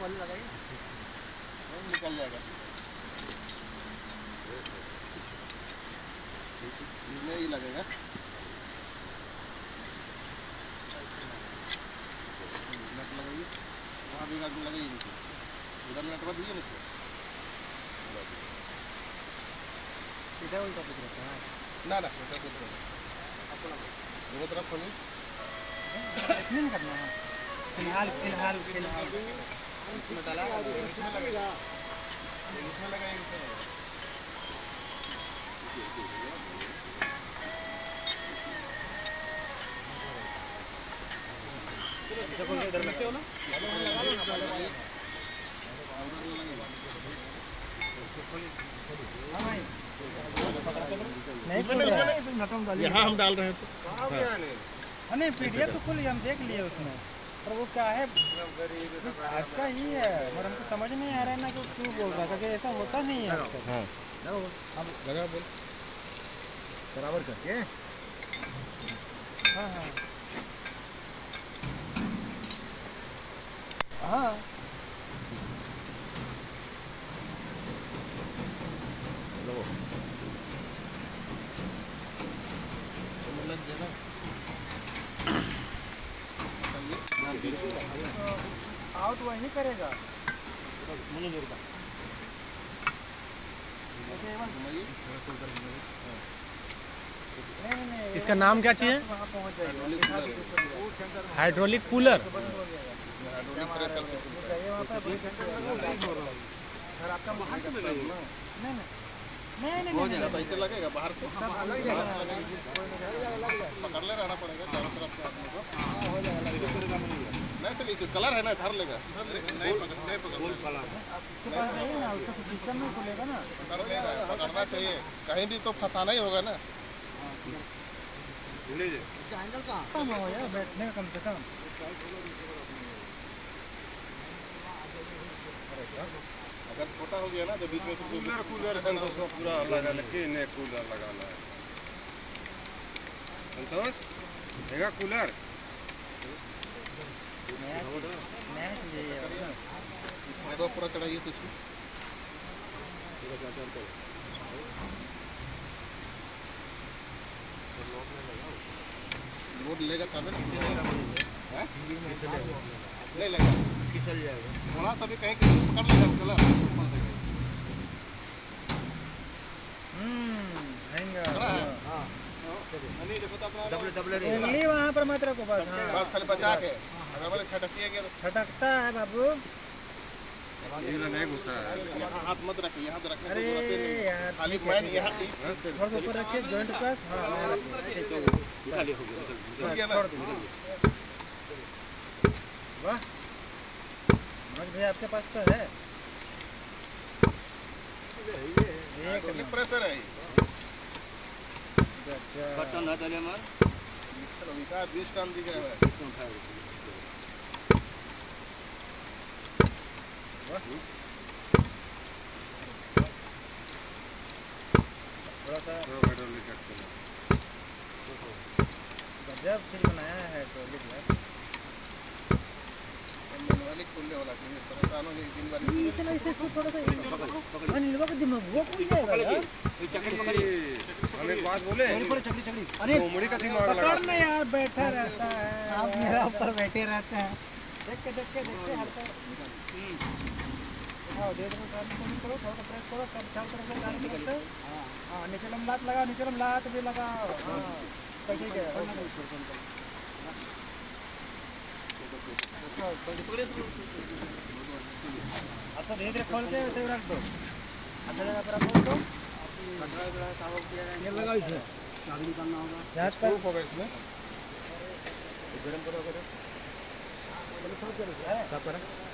पहले लगाइए, निकल जाएगा। इसमें ही लगेगा। नट लगाइए, वहाँ भी नट लगाइए, इधर नट बंद दीजिए ना। इधर उल्टा कुछ रहता है ना ना, उल्टा कुछ नहीं, वो तरफ खोलिए। नहीं करना है फिलहाल फिलहाल फिलहाल इसमें डाला, इसमें लगेगा, इसमें लगाइए, इसमें लगेगा। इधर में से हो ना, यहाँ हम डाल रहे हैं तो नहीं पीडीएफ तो खुली हम देख लिए उसमें, पर वो क्या है आज का ही है, और हमको समझ नहीं आ रहा है ना कि क्यों बोल रहा था कि ऐसा होता नहीं है। हाँ अब लगा बोल बराबर करके। हाँ हाँ हाँ आउट वही करेगा। इसका नाम क्या चाहिए? Hydraulic cooler. नहीं ऐसे लगेगा बाहर से पकड़ ले रहना पड़ेगा चारों तरफ से आदमी को। नहीं चलिए कलर है ना, धर लेगा। नहीं सिस्टम में खुलेगा ना, पकड़ना चाहिए, कहीं भी तो फंसाना ही होगा ना। कम हो यार बैठने का कम से कम। अगर छोटा हो गया ना तो बीच में कूलर पूरा लगाना चाहिए, कूलर लगाना है संतोष, देगा कूलर दो पूरा चढ़ाइए तो इसमें लोड लेगा तब नहीं लगेगा, फिसल जाएगा थोड़ा सा भी कहीं पकड़ लेगा कलर उंगली वहाँ पर मत रखो बस। हाँ बस खाली बचा के, अगर वाले छटकिएगा तो छटकता है बाबू। नहीं घुसा है, यहाँ हाथ मत रखिए, यहाँ तो रखने की अरे जरूरत ही नहीं, यार खाली मैन यहाँ थोड़ा सा ऊपर रखिए जॉइंट पास। हाँ वाह मनोज भाई आपके पास तो है, ये प्रेशर है। बटन ना चले मार चलो विकास 20 काम दी गया है। थोड़ा सा गजब चीज बनाया है टॉयलेट यार। मैनुअली खुलने वाला चाहिए, परेशान हो जाएगी दिन भर। इसे थोड़ा सा अनिलवा का दिमाग वो खुल जाएगा यार। हम एक बात बोले, अरे कोमड़ी का दिमाग लगा पकड़ना यार, बैठा रहता है आप मेरा ऊपर बैठे रहते हैं। देख के हटता है। हाँ दे दो, करो थोड़ा सा प्रेस करो, सब चारों तरफ से डाल के रखते हैं। हाँ नीचे लात लगा, नीचे लात भी लगा। हाँ ठीक है। अच्छा धीरे धीरे खोल के ऐसे रख दो, अच्छा जगह पर रख दो। ये लगा इसे चाबी निकालना होगा, गैस पर होगा इसमें गरम करो।